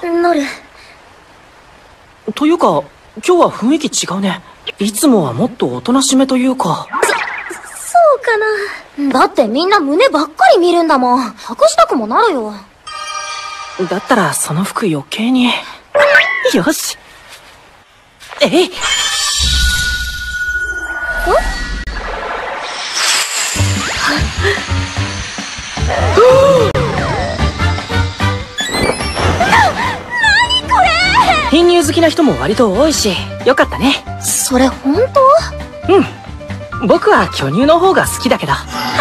なる。 というか、今日は雰囲気違うね。いつもはもっとおとなしめというか。 そうかな。だってみんな胸ばっかり見るんだもん。隠したくもなるよ。 だったらその服余計に。よし。えい。貧乳好きな人も割と多いし、よかったね。 それ本当？ うん。僕は巨乳の方が好きだけど。